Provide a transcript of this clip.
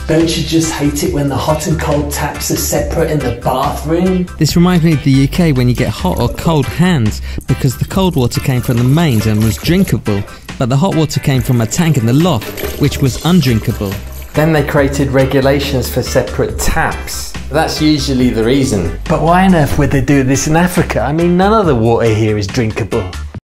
Don't you just hate it when the hot and cold taps are separate in the bathroom? This reminds me of the UK when you get hot or cold hands, because the cold water came from the mains and was drinkable, but the hot water came from a tank in the loft, which was undrinkable. Then they created regulations for separate taps. That's usually the reason. But why on earth would they do this in Africa? I mean, none of the water here is drinkable.